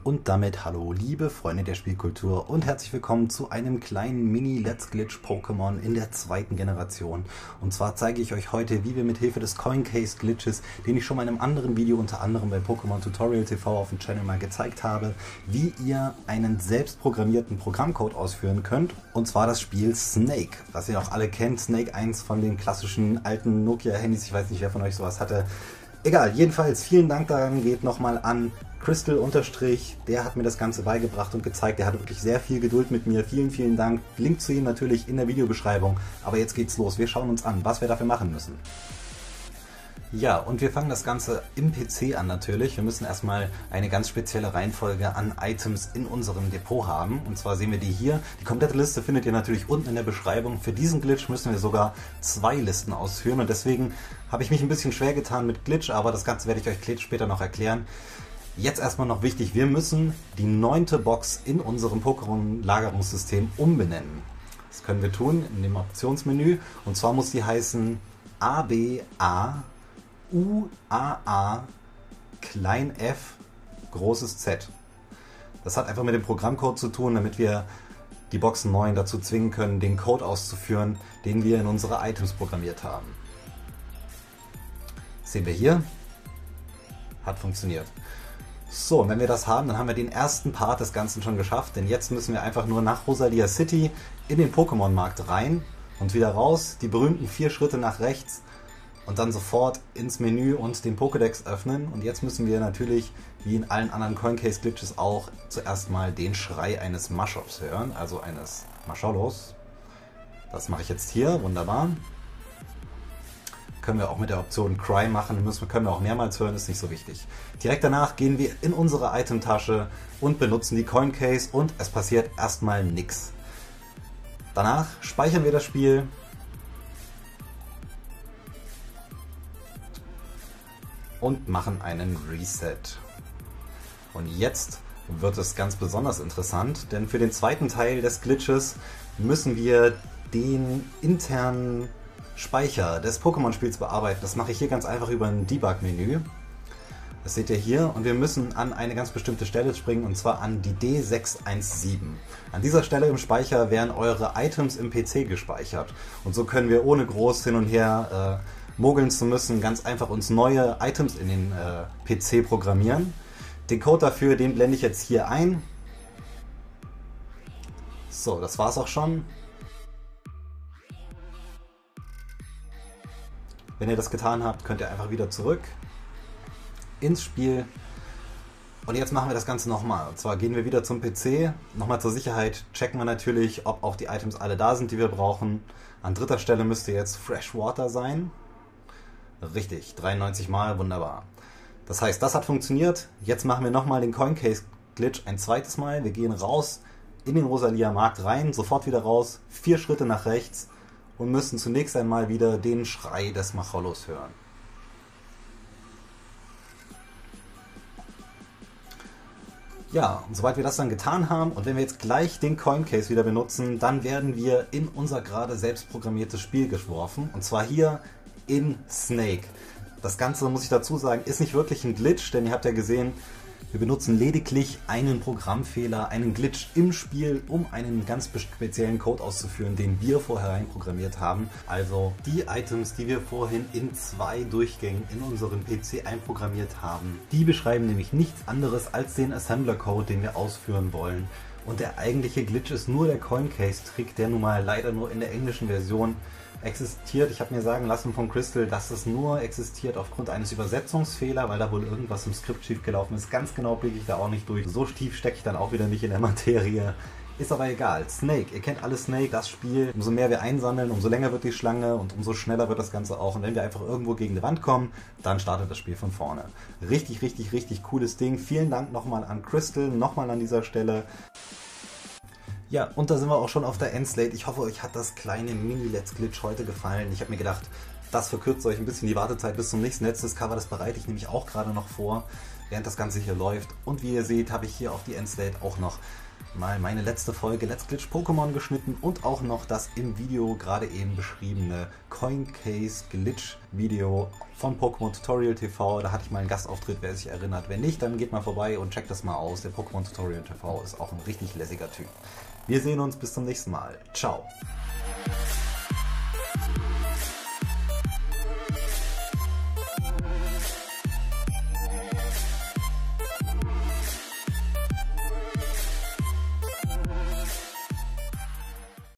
Und damit hallo liebe Freunde der Spielkultur und herzlich willkommen zu einem kleinen Mini-Let's Glitch Pokémon in der zweiten Generation. Und zwar zeige ich euch heute, wie wir mit Hilfe des Coin Case Glitches, den ich schon mal in einem anderen Video unter anderem bei Pokémon Tutorial TV auf dem Channel mal gezeigt habe, wie ihr einen selbstprogrammierten Programmcode ausführen könnt. Und zwar das Spiel Snake, was ihr auch alle kennt. Snake, eins von den klassischen alten Nokia-Handys, ich weiß nicht, wer von euch sowas hatte. Egal, jedenfalls vielen Dank daran geht nochmal an Crystal unterstrich, der hat mir das Ganze beigebracht und gezeigt, der hatte wirklich sehr viel Geduld mit mir. Vielen, vielen Dank. Link zu ihm natürlich in der Videobeschreibung. Aber jetzt geht's los. Wir schauen uns an, was wir dafür machen müssen. Ja, und wir fangen das Ganze im PC an natürlich. Wir müssen erstmal eine ganz spezielle Reihenfolge an Items in unserem Depot haben. Und zwar sehen wir die hier. Die komplette Liste findet ihr natürlich unten in der Beschreibung. Für diesen Glitch müssen wir sogar 2 Listen ausführen. Und deswegen habe ich mich ein bisschen schwer getan mit Glitch, aber das Ganze werde ich euch später noch erklären. Jetzt erstmal noch wichtig, wir müssen die 9. Box in unserem Pokémon-Lagerungssystem umbenennen. Das können wir tun in dem Optionsmenü. Und zwar muss die heißen ABA UAA klein f großes Z. Das hat einfach mit dem Programmcode zu tun, damit wir die Box 9 dazu zwingen können, den Code auszuführen, den wir in unsere Items programmiert haben. Das sehen wir hier. Hat funktioniert. So, und wenn wir das haben, dann haben wir den ersten Part des Ganzen schon geschafft, denn jetzt müssen wir einfach nur nach Rosalia City in den Pokémon-Markt rein und wieder raus, die berühmten 4 Schritte nach rechts und dann sofort ins Menü und den Pokédex öffnen. Und jetzt müssen wir natürlich, wie in allen anderen Coin Case Glitches auch, zuerst mal den Schrei eines Mashops hören, also eines Masholos. Das mache ich jetzt hier, wunderbar. Können wir auch mit der Option Cry machen, können wir auch mehrmals hören, ist nicht so wichtig. Direkt danach gehen wir in unsere Itemtasche und benutzen die Coin Case und es passiert erstmal nichts. Danach speichern wir das Spiel und machen einen Reset. Und jetzt wird es ganz besonders interessant, denn für den zweiten Teil des Glitches müssen wir den internen Speicher des Pokémon-Spiels bearbeiten. Das mache ich hier ganz einfach über ein Debug-Menü. Das seht ihr hier und wir müssen an eine ganz bestimmte Stelle springen und zwar an die D617. An dieser Stelle im Speicher werden eure Items im PC gespeichert und so können wir ohne groß hin und her mogeln zu müssen, ganz einfach uns neue Items in den PC programmieren. Den Code dafür, den blende ich jetzt hier ein. So, das war's auch schon. Wenn ihr das getan habt, könnt ihr einfach wieder zurück ins Spiel. Und jetzt machen wir das Ganze nochmal. Und zwar gehen wir wieder zum PC. Nochmal zur Sicherheit checken wir natürlich, ob auch die Items alle da sind, die wir brauchen. An dritter Stelle müsste jetzt Freshwater sein. Richtig, 93 Mal, wunderbar. Das heißt, das hat funktioniert. Jetzt machen wir nochmal den Coin Case Glitch ein zweites Mal. Wir gehen raus in den Rosalia Markt rein, sofort wieder raus, 4 Schritte nach rechts und müssen zunächst einmal wieder den Schrei des Macholos hören. Ja, und soweit wir das dann getan haben und wenn wir jetzt gleich den Coin Case wieder benutzen, dann werden wir in unser gerade selbst programmiertes Spiel geworfen. Und zwar hier in Snake. Das Ganze, muss ich dazu sagen, ist nicht wirklich ein Glitch, denn ihr habt ja gesehen, wir benutzen lediglich einen Programmfehler, einen Glitch im Spiel, um einen ganz speziellen Code auszuführen, den wir vorher reinprogrammiert haben. Also die Items, die wir vorhin in 2 Durchgängen in unseren PC einprogrammiert haben, die beschreiben nämlich nichts anderes als den Assembler-Code, den wir ausführen wollen. Und der eigentliche Glitch ist nur der Coin Case Trick, der nun mal leider nur in der englischen Version existiert. Ich habe mir sagen lassen von Crystal, dass es nur existiert aufgrund eines Übersetzungsfehlers, weil da wohl irgendwas im Skript schief gelaufen ist. Ganz genau blicke ich da auch nicht durch. So tief stecke ich dann auch wieder nicht in der Materie. Ist aber egal. Snake, ihr kennt alle Snake, das Spiel. Umso mehr wir einsammeln, umso länger wird die Schlange und umso schneller wird das Ganze auch. Und wenn wir einfach irgendwo gegen die Wand kommen, dann startet das Spiel von vorne. Richtig, richtig, richtig cooles Ding. Vielen Dank nochmal an Crystal, nochmal an dieser Stelle. Ja, und da sind wir auch schon auf der Endslate. Ich hoffe, euch hat das kleine Mini-Let's Glitch heute gefallen. Ich habe mir gedacht, das verkürzt euch ein bisschen die Wartezeit bis zum nächsten Let's Discover. Das bereite ich nämlich auch gerade noch vor, während das Ganze hier läuft. Und wie ihr seht, habe ich hier auf die Endslate auch noch mal meine letzte Folge Let's Glitch Pokémon geschnitten und auch noch das im Video gerade eben beschriebene Coincase Glitch Video von Pokémon Tutorial TV. Da hatte ich mal einen Gastauftritt, wer sich erinnert. Wenn nicht, dann geht mal vorbei und checkt das mal aus. Der Pokémon Tutorial TV ist auch ein richtig lässiger Typ. Wir sehen uns bis zum nächsten Mal. Ciao.